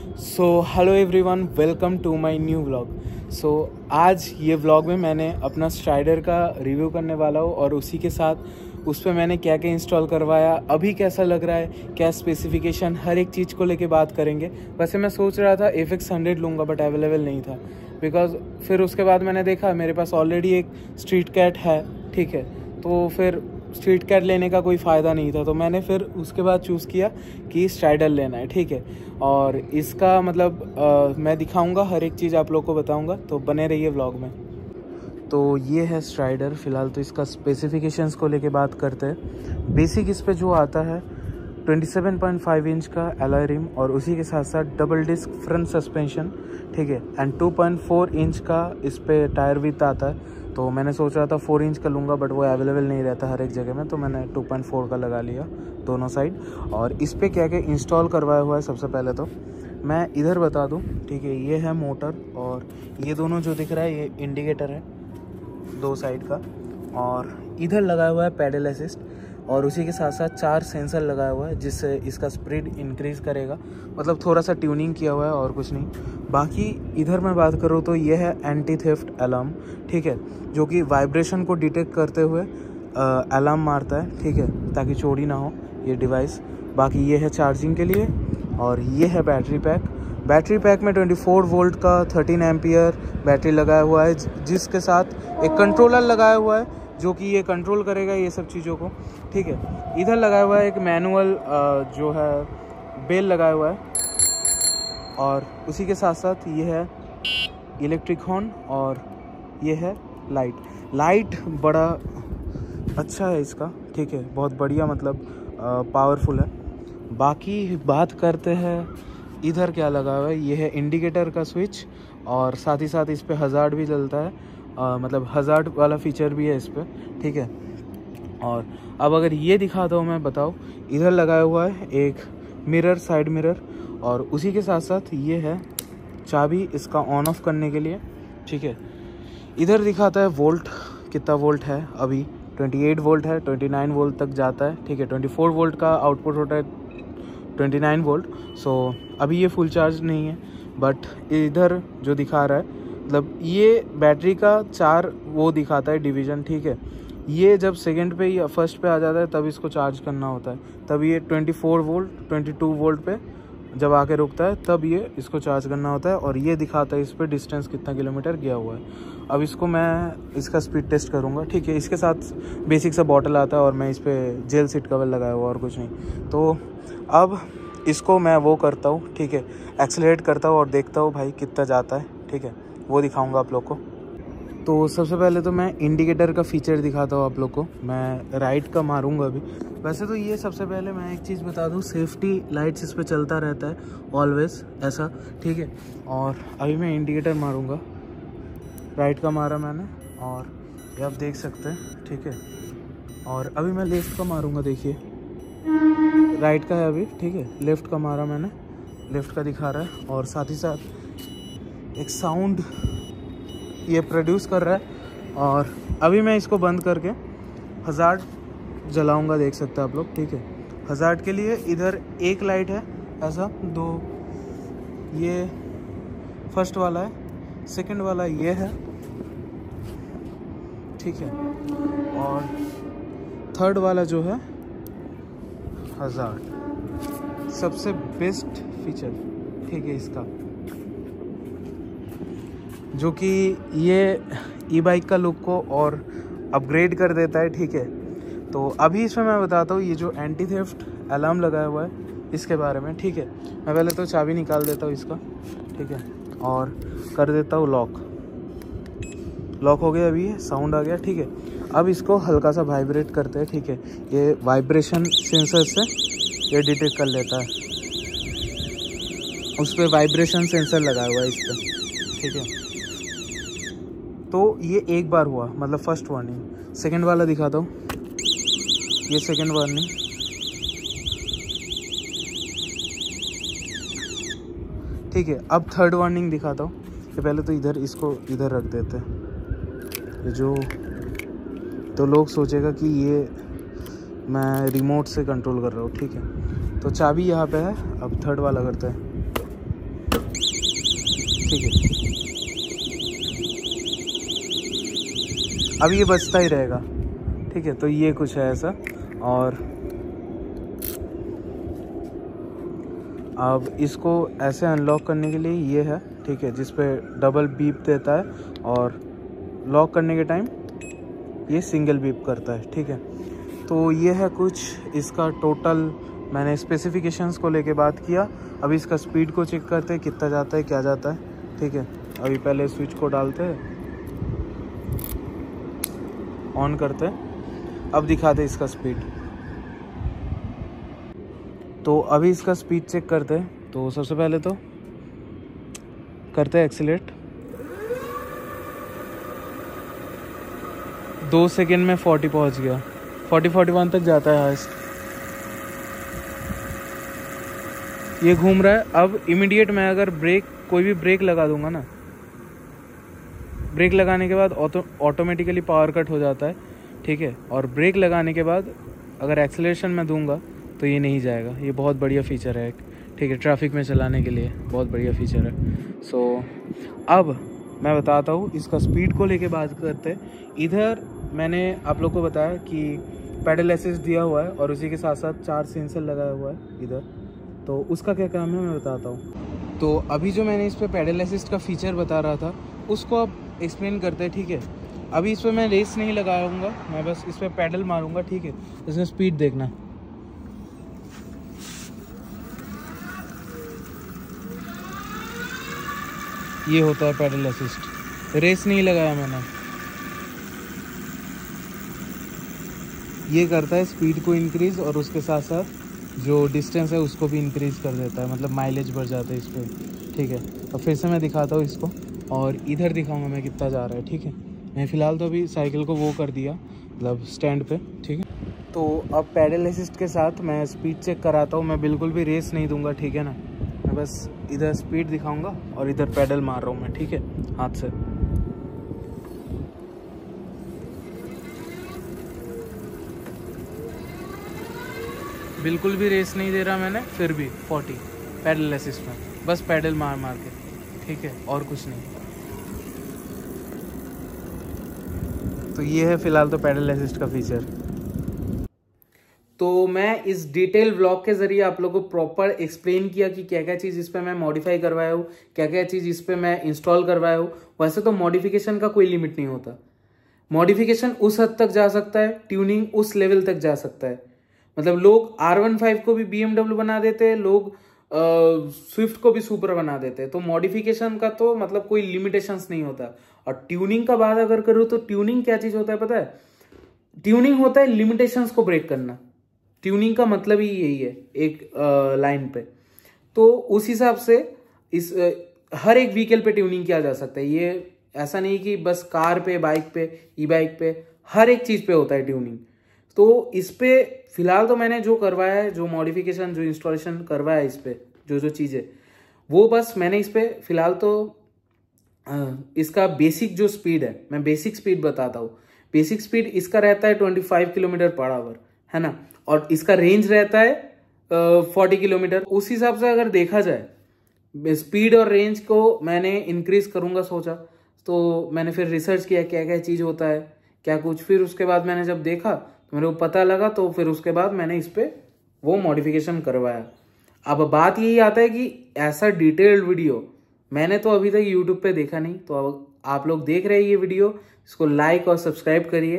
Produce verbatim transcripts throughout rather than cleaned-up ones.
So hello everyone, welcome to my new vlog. So आज ये vlog में मैंने अपना स्ट्राइडर का रिव्यू करने वाला हूँ और उसी के साथ उस पर मैंने क्या क्या इंस्टॉल करवाया, अभी कैसा लग रहा है, क्या स्पेसिफिकेशन, हर एक चीज़ को लेके बात करेंगे। वैसे मैं सोच रहा था एफ एक्स हंड्रेड लूँगा बट अवेलेबल नहीं था, बिकॉज फिर उसके बाद मैंने देखा मेरे पास ऑलरेडी एक स्ट्रीट कैट है, ठीक है, तो फिर स्ट्रीट कैट लेने का कोई फ़ायदा नहीं था, तो मैंने फिर उसके बाद चूज़ किया कि स्ट्राइडर लेना है, ठीक है। और इसका मतलब आ, मैं दिखाऊंगा, हर एक चीज़ आप लोग को बताऊंगा, तो बने रहिए व्लॉग में। तो ये है स्ट्राइडर। फ़िलहाल तो इसका स्पेसिफिकेशंस को लेके बात करते हैं। बेसिक इस पे जो आता है सत्ताईस पॉइंट पाँच इंच का एलॉय रिम और उसी के साथ साथ डबल डिस्क फ्रंट सस्पेंशन, ठीक है, and two point four inch का इस पे टायर विड्थ आता है। तो मैंने सोच रहा था फोर इंच का लूँगा बट वो अवेलेबल नहीं रहता हर एक जगह में, तो मैंने टू पॉइंट फोर का लगा लिया दोनों साइड। और इस पे क्या क्या इंस्टॉल करवाया हुआ है, सबसे पहले तो मैं इधर बता दूं, ठीक है। ये है मोटर और ये दोनों जो दिख रहा है ये इंडिकेटर है दो साइड का, और इधर लगाया हुआ है पैडल असिस्ट और उसी के साथ साथ चार सेंसर लगाया हुआ है जिससे इसका स्पीड इंक्रीज़ करेगा, मतलब थोड़ा सा ट्यूनिंग किया हुआ है और कुछ नहीं। बाकी इधर मैं बात करूँ तो ये है एंटी थेफ्ट अलार्म, ठीक है, जो कि वाइब्रेशन को डिटेक्ट करते हुए अलार्म मारता है, ठीक है, ताकि चोरी ना हो ये डिवाइस। बाकी ये है चार्जिंग के लिए और ये है बैटरी पैक। बैटरी पैक में चौबीस वोल्ट का थर्टीन एम्पियर बैटरी लगाया हुआ है, जिसके साथ एक कंट्रोलर लगाया हुआ है जो कि ये कंट्रोल करेगा ये सब चीज़ों को, ठीक है। इधर लगाया हुआ है एक मैनुअल जो है बेल लगाया हुआ है और उसी के साथ साथ ये है इलेक्ट्रिक हॉर्न और ये है लाइट। लाइट बड़ा अच्छा है इसका, ठीक है, बहुत बढ़िया, मतलब पावरफुल है। बाकी बात करते हैं इधर क्या लगा हुआ है। ये है इंडिकेटर का स्विच और साथ ही साथ इस पे हज़ार्ड भी चलता है, आ, मतलब हज़ार्ड वाला फीचर भी है इस पे, ठीक है। और अब अगर ये दिखा दो मैं बताओ, इधर लगाया हुआ है एक मिरर, साइड मिरर, और उसी के साथ साथ ये है चाबी इसका ऑन ऑफ करने के लिए, ठीक है। इधर दिखाता है वोल्ट, कितना वोल्ट है अभी, अट्ठाईस वोल्ट है, उनतीस वोल्ट तक जाता है, ठीक है। चौबीस वोल्ट का आउटपुट होता है, उनतीस वोल्ट। सो अभी ये फुल चार्ज नहीं है, बट इधर जो दिखा रहा है, मतलब ये बैटरी का चार वो दिखाता है डिवीज़न, ठीक है। ये जब सेकंड पे या फर्स्ट पे आ जाता है तब इसको चार्ज करना होता है, तब ये चौबीस वोल्ट बाईस वोल्ट पे जब आके रुकता है तब ये इसको चार्ज करना होता है। और ये दिखाता है इस पर डिस्टेंस कितना किलोमीटर गया हुआ है। अब इसको मैं इसका स्पीड टेस्ट करूँगा, ठीक है। इसके साथ बेसिक सा बॉटल आता है और मैं इस पर जेल सीट कवर लगाया हुआ और कुछ नहीं। तो अब इसको मैं वो करता हूँ, ठीक है, एक्सेलरेट करता हूँ और देखता हूँ भाई कितना जाता है, ठीक है, वो दिखाऊँगा आप लोग को। तो सबसे पहले तो मैं इंडिकेटर का फीचर दिखाता हूँ आप लोग को। मैं राइट का मारूंगा अभी। वैसे तो ये सबसे पहले मैं एक चीज़ बता दूँ, सेफ्टी लाइट्स इस पर चलता रहता है ऑलवेज ऐसा, ठीक है। और अभी मैं इंडिकेटर मारूंगा, राइट का मारा मैंने और ये आप देख सकते हैं, ठीक है। और अभी मैं लेफ़्ट का मारूंगा, देखिए राइट का है अभी, ठीक है, लेफ़्ट का मारा मैंने, लेफ़्ट का दिखा रहा है और साथ ही साथ एक साउंड ये प्रोड्यूस कर रहा है। और अभी मैं इसको बंद करके हज़ार्ड जलाऊंगा, देख सकते हैं आप लोग, ठीक है। हज़ार्ड के लिए इधर एक लाइट है ऐसा, दो, ये फर्स्ट वाला है, सेकंड वाला ये है, ठीक है, और थर्ड वाला जो है हज़ार्ड, सबसे बेस्ट फीचर, ठीक है, इसका, जो कि ये ई बाइक का लुक को और अपग्रेड कर देता है, ठीक है। तो अभी इसमें मैं बताता हूँ ये जो एंटी थेफ्ट अलार्म लगाया हुआ है इसके बारे में, ठीक है। मैं पहले तो चाबी निकाल देता हूँ इसका, ठीक है, और कर देता हूँ लॉक। लॉक हो गया, अभी ये साउंड आ गया, ठीक है। अब इसको हल्का सा वाइब्रेट करते हैं, ठीक है। ये वाइब्रेशन सेंसर से ये डिटेक्ट कर लेता है, उस पर वाइब्रेशन सेंसर लगाया हुआ है इस पर, ठीक है। तो ये एक बार हुआ, मतलब फर्स्ट वार्निंग। सेकंड वाला दिखाता हूँ, ये सेकंड वार्निंग, ठीक है। अब थर्ड वार्निंग दिखाता हूँ। कि पहले तो इधर इसको इधर रख देते हैं, जो तो लोग सोचेगा कि ये मैं रिमोट से कंट्रोल कर रहा हूँ, ठीक है। तो चाबी यहाँ पे है। अब थर्ड वाला करते हैं, ठीक है। अब ये बजता ही रहेगा, ठीक है। तो ये कुछ है ऐसा। और अब इसको ऐसे अनलॉक करने के लिए ये है, ठीक है, जिस पे डबल बीप देता है और लॉक करने के टाइम ये सिंगल बीप करता है, ठीक है। तो ये है कुछ इसका टोटल, मैंने स्पेसिफिकेशंस को लेके बात किया। अभी इसका स्पीड को चेक करते हैं कितना जाता है, क्या जाता है, ठीक है। अभी पहले स्विच को डालते हैं, ऑन करते हैं, अब दिखाते हैं इसका स्पीड। तो अभी इसका स्पीड चेक करते हैं। तो सबसे पहले तो करते हैं एक्सीलरेट। दो सेकेंड में चालीस पहुंच गया, चालीस इकतालीस तक जाता है हाईएस्ट। ये घूम रहा है। अब इमीडिएट मैं अगर ब्रेक, कोई भी ब्रेक लगा दूंगा ना, ब्रेक लगाने के बाद ऑटो ऑटोमेटिकली पावर कट हो जाता है, ठीक है। और ब्रेक लगाने के बाद अगर एक्सेलरेशन में दूंगा तो ये नहीं जाएगा। ये बहुत बढ़िया फीचर है, ठीक है, ट्रैफिक में चलाने के लिए बहुत बढ़िया फीचर है। सो so, अब मैं बताता हूँ इसका स्पीड को लेके बात करते हैं। इधर मैंने आप लोग को बताया कि पैडल असिस्ट दिया हुआ है और उसी के साथ साथ चार सेंसर लगाया हुआ है इधर। तो उसका क्या काम है मैं बताता हूँ। तो अभी जो मैंने इस पर पैडल असिस्ट का फीचर बता रहा था उसको अब एक्सप्लेन करते हैं, ठीक है। अभी इस पर मैं रेस नहीं लगाऊंगा, मैं बस इस पर पैडल मारूंगा, ठीक है। इसमें स्पीड देखना, ये होता है पैडल असिस्ट। रेस नहीं लगाया मैंने। ये करता है स्पीड को इंक्रीज और उसके साथ साथ जो डिस्टेंस है उसको भी इंक्रीज कर देता है, मतलब माइलेज बढ़ जाता है इस पर, ठीक है। तो फिर से मैं दिखाता हूँ इसको और इधर दिखाऊंगा मैं कितना जा रहा है, ठीक है। मैं फ़िलहाल तो अभी साइकिल को वो कर दिया, मतलब स्टैंड पे, ठीक है। तो अब पैडल असिस्ट के साथ मैं स्पीड चेक कराता हूँ। मैं बिल्कुल भी रेस नहीं दूंगा, ठीक है ना। मैं बस इधर स्पीड दिखाऊंगा और इधर पैडल मार रहा हूँ मैं, ठीक है, हाथ से। बिल्कुल भी रेस नहीं दे रहा मैंने, फिर भी चालीस पैडल असिस्ट में, बस पैडल मार मार के, ठीक है, और कुछ नहीं। तो ये है फिलहाल तो पैडल असिस्ट का फीचर। तो मैं इस डिटेल व्लॉग के जरिए आप लोगों को प्रॉपर एक्सप्लेन किया कि क्या क्या चीज़ इस पे मैं मॉडिफाई करवाया हूँ, क्या क्या चीज़ इस पे मैं इंस्टॉल करवाया हूँ। वैसे तो मॉडिफिकेशन का कोई लिमिट नहीं होता, मॉडिफिकेशन उस हद तक जा सकता है, ट्यूनिंग उस लेवल तक जा सकता है। मतलब लोग आर वन फाइव को भी बी एम डब्ल्यू बना देते हैं, लोग स्विफ्ट को भी सुपर बना देते हैं। तो मॉडिफिकेशन का तो मतलब कोई लिमिटेशंस नहीं होता। और ट्यूनिंग का बात अगर करूँ तो ट्यूनिंग क्या चीज़ होता है पता है? ट्यूनिंग होता है लिमिटेशंस को ब्रेक करना। ट्यूनिंग का मतलब ही यही है एक लाइन पे। तो उस हिसाब से इस आ, हर एक व्हीकल पे ट्यूनिंग किया जा सकता है। ये ऐसा नहीं कि बस कार पे, बाइक पे, ई बाइक पे, हर एक चीज़ पे होता है ट्यूनिंग। तो इस पे फिलहाल तो मैंने जो करवाया है, जो मॉडिफिकेशन, जो इंस्टॉलेशन करवाया है इस पे, जो जो चीज़ें, वो बस मैंने इस पे फिलहाल तो आ, इसका बेसिक जो स्पीड है, मैं बेसिक स्पीड बताता हूँ। बेसिक स्पीड इसका रहता है पच्चीस किलोमीटर पर आवर, है ना। और इसका रेंज रहता है चालीस किलोमीटर। उस हिसाब से अगर देखा जाए स्पीड और रेंज को मैंने इंक्रीज करूंगा सोचा, तो मैंने फिर रिसर्च किया क्या क्या चीज़ होता है, क्या कुछ। फिर उसके बाद मैंने जब देखा तो मेरे को पता लगा, तो फिर उसके बाद मैंने इस पर वो मॉडिफिकेशन करवाया। अब बात यही आता है कि ऐसा डिटेल्ड वीडियो मैंने तो अभी तक यूट्यूब पे देखा नहीं। तो अब आप लोग देख रहे हैं ये वीडियो, इसको लाइक और सब्सक्राइब करिए।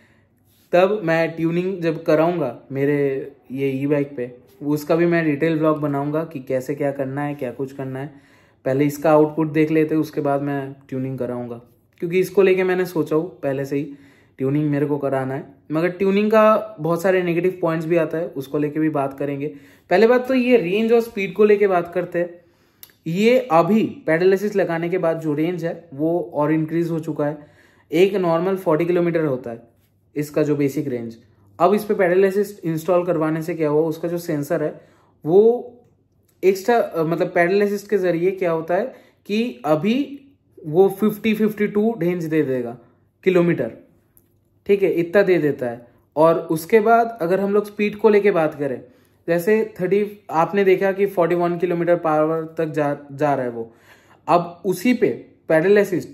तब मैं ट्यूनिंग जब कराऊंगा मेरे ये ई बाइक पे, उसका भी मैं डिटेल व्लॉग बनाऊंगा कि कैसे क्या करना है, क्या कुछ करना है। पहले इसका आउटपुट देख लेते, उसके बाद मैं ट्यूनिंग कराऊंगा, क्योंकि इसको लेके मैंने सोचा हूँ पहले से ही ट्यूनिंग मेरे को कराना है। मगर ट्यूनिंग का बहुत सारे नेगेटिव पॉइंट्स भी आता है, उसको लेके भी बात करेंगे। पहले बात तो ये रेंज और स्पीड को लेके बात करते हैं। ये अभी पैडल असिस्ट लगाने के बाद जो रेंज है वो और इंक्रीज हो चुका है। एक नॉर्मल चालीस किलोमीटर होता है इसका जो बेसिक रेंज। अब इस पे पैडल असिस्ट इंस्टॉल करवाने से क्या हुआ, उसका जो सेंसर है वो एक्स्ट्रा, मतलब पैडल असिस्ट के जरिए क्या होता है कि अभी वो पचास बावन रेंज दे देगा किलोमीटर, ठीक है, इतना दे देता है। और उसके बाद अगर हम लोग स्पीड को लेके बात करें, जैसे तीस आपने देखा कि इकतालीस किलोमीटर पर आवर तक जा जा रहा है वो। अब उसी पे पैडल असिस्ट,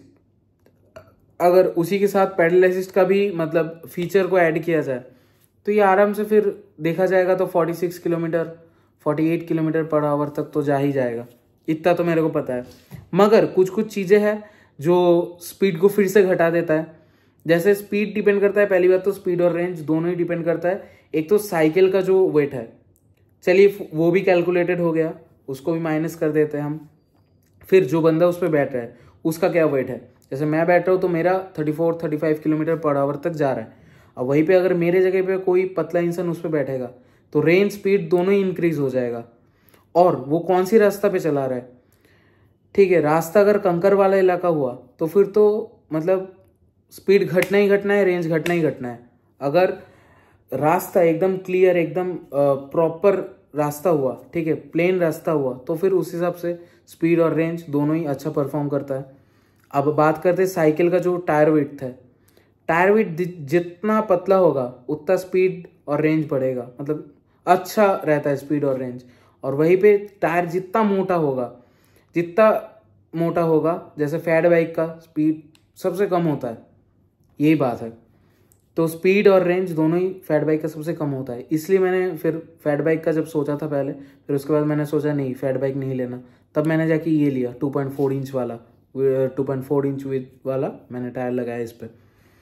अगर उसी के साथ पैडल असिस्ट का भी मतलब फीचर को ऐड किया जाए तो ये आराम से फिर देखा जाएगा तो छियालीस किलोमीटर अड़तालीस किलोमीटर पर आवर तक तो जा ही जाएगा। इतना तो मेरे को पता है। मगर कुछ कुछ चीज़ें हैं जो स्पीड को फिर से घटा देता है। जैसे स्पीड डिपेंड करता है, पहली बात तो स्पीड और रेंज दोनों ही डिपेंड करता है। एक तो साइकिल का जो वेट है, चलिए वो भी कैलकुलेटेड हो गया, उसको भी माइनस कर देते हैं हम। फिर जो बंदा उस पर बैठ रहा है उसका क्या वेट है, जैसे मैं बैठ रहा हूँ तो मेरा चौंतीस पैंतीस किलोमीटर पर आवर तक जा रहा है। अब वहीं पे अगर मेरे जगह पे कोई पतला इंसान उस पर बैठेगा तो रेंज स्पीड दोनों ही इंक्रीज हो जाएगा। और वो कौन सी रास्ता पे चला रहा है, ठीक है, रास्ता अगर कंकर वाला इलाका हुआ तो फिर तो मतलब स्पीड घटना ही घटना है, रेंज घटना ही घटना है। अगर रास्ता एकदम क्लियर, एकदम प्रॉपर रास्ता हुआ, ठीक है, प्लेन रास्ता हुआ, तो फिर उस हिसाब से स्पीड और रेंज दोनों ही अच्छा परफॉर्म करता है। अब बात करते हैं साइकिल का जो टायर विड्थ है। टायर विड्थ जितना पतला होगा उतना स्पीड और रेंज बढ़ेगा, मतलब अच्छा रहता है स्पीड और रेंज। और वहीं पे टायर जितना मोटा होगा, जितना मोटा होगा, जैसे फैट बाइक का स्पीड सबसे कम होता है, यही बात है। तो स्पीड और रेंज दोनों ही फैट बाइक का सबसे कम होता है। इसलिए मैंने फिर फैट बाइक का जब सोचा था पहले, फिर उसके बाद मैंने सोचा नहीं फैट बाइक नहीं लेना, तब मैंने जाके ये लिया टू पॉइंट फोर इंच वाला, two point four inch width वाला मैंने टायर लगाया इस पर।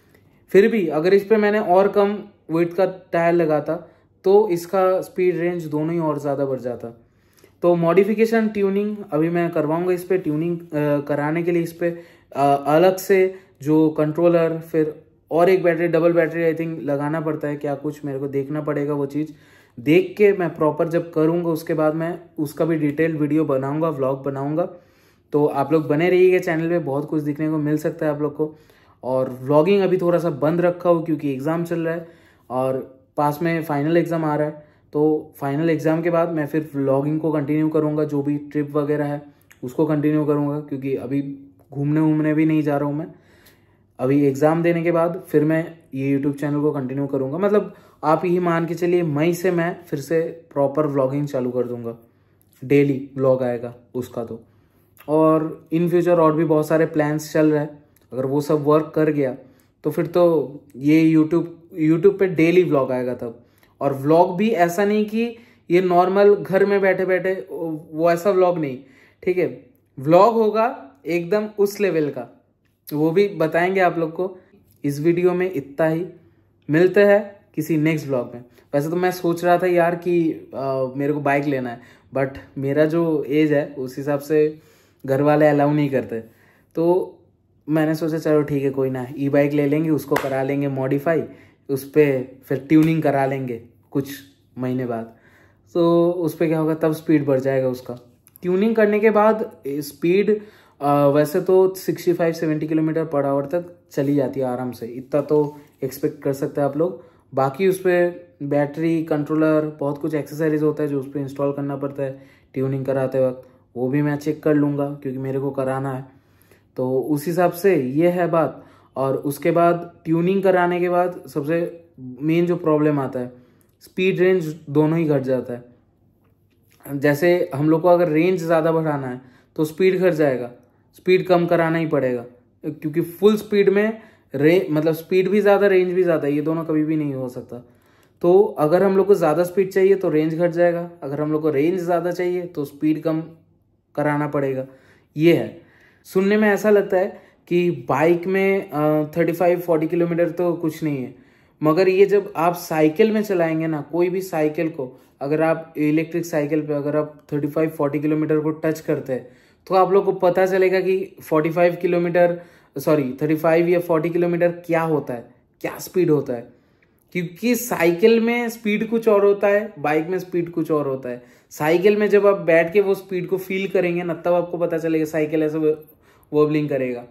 फिर भी अगर इस पर मैंने और कम वेट का टायर लगाता तो इसका स्पीड रेंज दोनों ही और ज़्यादा बढ़ जाता। तो मॉडिफिकेशन ट्यूनिंग अभी मैं करवाऊंगा इस पर। ट्यूनिंग कराने के लिए इस पर अलग से जो कंट्रोलर, फिर और एक battery, double battery I think लगाना पड़ता है क्या, कुछ मेरे को देखना पड़ेगा। वो चीज़ देख के मैं प्रॉपर जब करूँगा उसके बाद मैं उसका भी डिटेल वीडियो बनाऊँगा, व्लॉग बनाऊँगा। तो आप लोग बने रहिएगा चैनल पे, बहुत कुछ दिखने को मिल सकता है आप लोग को। और व्लॉगिंग अभी थोड़ा सा बंद रखा हो क्योंकि एग्ज़ाम चल रहा है और पास में फाइनल एग्ज़ाम आ रहा है। तो फाइनल एग्ज़ाम के बाद मैं फिर व्लॉगिंग को कंटिन्यू करूँगा, जो भी ट्रिप वगैरह है उसको कंटिन्यू करूँगा, क्योंकि अभी घूमने वूमने भी नहीं जा रहा हूँ मैं। अभी एग्ज़ाम देने के बाद फिर मैं ये यूट्यूब चैनल को कंटिन्यू करूँगा। मतलब आप यही मान के चलिए मई से मैं फिर से प्रॉपर व्लॉगिंग चालू कर दूँगा, डेली व्लॉग आएगा उसका। तो और इन फ्यूचर और भी बहुत सारे प्लान्स चल रहे हैं, अगर वो सब वर्क कर गया तो फिर तो ये यूट्यूब यूट्यूब पे डेली व्लॉग आएगा तब। और व्लॉग भी ऐसा नहीं कि ये नॉर्मल घर में बैठे बैठे, वो ऐसा व्लॉग नहीं, ठीक है, व्लॉग होगा एकदम उस लेवल का, वो भी बताएंगे आप लोग को। इस वीडियो में इतना ही, मिलते हैं किसी नेक्स्ट व्लॉग में। वैसे तो मैं सोच रहा था यार कि आ, मेरे को बाइक लेना है, बट मेरा जो एज है उस हिसाब से घर वाले अलाउ नहीं करते। तो मैंने सोचा चलो ठीक है, कोई ना, ई बाइक ले लेंगे, उसको करा लेंगे मॉडिफाई, उस पर फिर ट्यूनिंग करा लेंगे कुछ महीने बाद। तो उस पर क्या होगा, तब स्पीड बढ़ जाएगा उसका। ट्यूनिंग करने के बाद स्पीड वैसे तो पैंसठ सत्तर किलोमीटर पर आवर तक चली जाती है आराम से, इतना तो एक्सपेक्ट कर सकते हैं आप लोग। बाकी उस पर बैटरी, कंट्रोलर, बहुत कुछ एक्सेसरीज होता है जो उस पर इंस्टॉल करना पड़ता है ट्यूनिंग कराते वक्त, वो भी मैं चेक कर लूँगा क्योंकि मेरे को कराना है। तो उस हिसाब से ये है बात। और उसके बाद ट्यूनिंग कराने के बाद सबसे मेन जो प्रॉब्लम आता है, स्पीड रेंज दोनों ही घट जाता है। जैसे हम लोग को अगर रेंज ज़्यादा बढ़ाना है तो स्पीड घट जाएगा, स्पीड कम कराना ही पड़ेगा, क्योंकि फुल स्पीड में रे मतलब स्पीड भी ज़्यादा, रेंज भी ज़्यादा, ये दोनों कभी भी नहीं हो सकता। तो अगर हम लोग को ज़्यादा स्पीड चाहिए तो रेंज घट जाएगा, अगर हम लोग को रेंज ज़्यादा चाहिए तो स्पीड कम कराना पड़ेगा। ये है। सुनने में ऐसा लगता है कि बाइक में थर्टी फाइव फोर्टी किलोमीटर तो कुछ नहीं है, मगर ये जब आप साइकिल में चलाएंगे ना, कोई भी साइकिल को अगर आप इलेक्ट्रिक साइकिल पे अगर आप थर्टी फाइव फोर्टी किलोमीटर को टच करते हैं तो आप लोग को पता चलेगा कि forty five kilometre sorry thirty five या फोर्टी किलोमीटर क्या होता है, क्या स्पीड होता है। क्योंकि साइकिल में स्पीड कुछ और होता है, बाइक में स्पीड कुछ और होता है। साइकिल में जब आप बैठ के वो स्पीड को फील करेंगे ना, तब आपको पता चलेगा साइकिल ऐसे वॉबलिंग करेगा।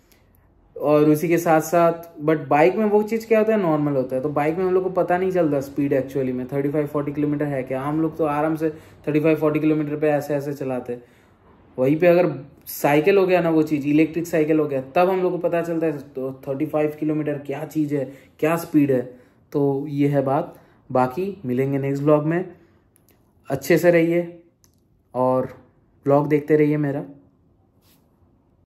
और उसी के साथ साथ बट बाइक में वो चीज़ क्या होता है, नॉर्मल होता है। तो बाइक में हम लोग को पता नहीं चलता स्पीड एक्चुअली में थर्टी फाइव फोर्टी किलोमीटर है क्या। हम लोग तो आराम से थर्टी फाइव फोर्टी किलोमीटर पे ऐसे ऐसे चलाते हैं। वहीं पे अगर साइकिल हो गया ना, वो चीज़ इलेक्ट्रिक साइकिल हो गया, तब हम लोग को पता चलता है तो थर्टी फाइव किलोमीटर क्या चीज़ है, क्या स्पीड है। तो ये है बात। बाकी मिलेंगे नेक्स्ट ब्लॉग में। अच्छे से रहिए और ब्लॉग देखते रहिए मेरा।